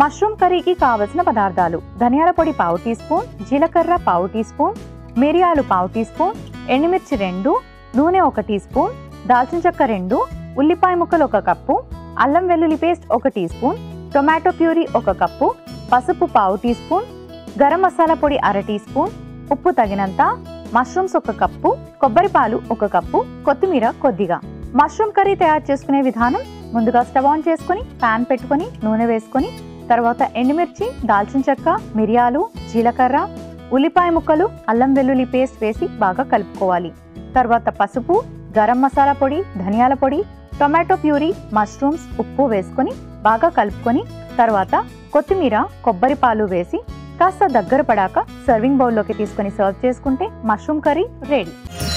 Mushroom కర్రీకి కావలసిన పదార్థాలు: ధనియాల పొడి పావు టీ స్పూన్, జీలకర్ర పావు టీ స్పూన్, మిరియాలు పావు టీ స్పూన్, ఎండుమిర్చి 2, నూనె 1 టీ స్పూన్, దాల్చిన చెక్క 2, ఉల్లిపాయ ముక్కలు 1 కప్పు, అల్లం వెల్లుల్లి paste 1 teaspoon, tomato puree 1 కప్పు, పసుపు పావు టీ స్పూన్, గరం మసాలా పొడి 1/2 టీ స్పూన్, ఉప్పు తగినంత, మష్రూమ్స్ 1 కప్పు, కొబ్బరి పాలు 1 కప్పు, కొత్తిమీర కొద్దిగా. మష్రూమ్ కర్రీ తయారు చేసుకునే విధానం: ముందుగా స్టవ్ ఆన్ చేసుకుని పాన్ పెట్టుకొని నూనె వేసుకొని తర్వాత ఎండుమిర్చి, దాల్చిన చెక్క, మిరియాలు, జీలకర్ర, ఉల్లిపాయ ముక్కలు, అల్లం వెల్లుల్లి పేస్ట్ వేసి బాగా కలుపుకోవాలి. తర్వాత పసుపు, గరం మసాలా పొడి, ధనియాల పొడి, టొమాటో ప్యూరీ, మష్రూమ్స్, ఉప్పు వేసుకొని బాగా కలుపుకొని తర్వాత కొత్తిమీర, కొబ్బరి పాలు వేసి కాస్త దగ్గర పడాక సర్వింగ్ బౌల్లోకి తీసుకొని సర్వ్ చేసుకుంటే మష్రూమ్ కర్రీ రెడీ.